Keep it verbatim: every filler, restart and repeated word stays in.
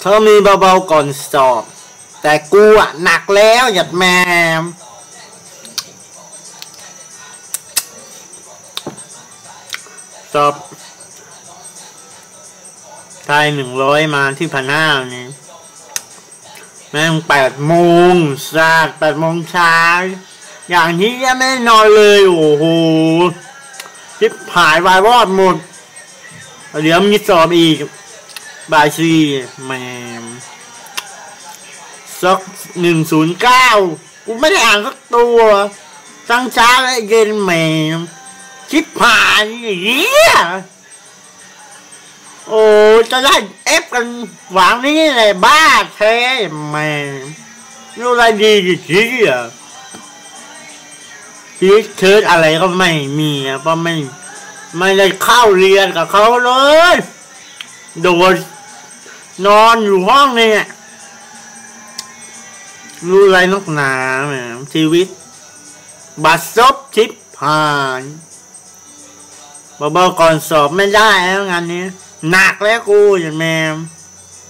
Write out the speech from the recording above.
เขามีเบาๆก่อนสอบแต่กูอ่ะหนักแล้วหยัดแมมสอบไทยหนึ่งร้อยมาที่พันห้านี่แม่งแปดโมงสากแปดโมงเช้าอย่างนี้ยังไม่นอนเลยโอ้โหชิบหายวายวอดหมดเดี๋ยวมีสอบอีกบ่ายสี่แม่สักหนึ่งศูนย์เก้ากูไม่ได้อ่านสักตัวทั้งเช้าและเย็นแม่ชิบหายอย่างนี้โอ้จะได้เอฟกันหวังนี้เลยบ้าแท้แม่รู้อะไรดีกี่ทีอ่ะพีชเชิดอะไรก็ไม่มีอ่ะเพราะไม่ไม่ได้เข้าเรียนกับเขาเลยโดนนอนอยู่ห้องนี่รู้อะไรนักหนาแหมชีวิตบัดซบชิบหายเบาๆก่อนสอบไม่ได้แล้วงานนี้หนักแล้วกูอย่างแม่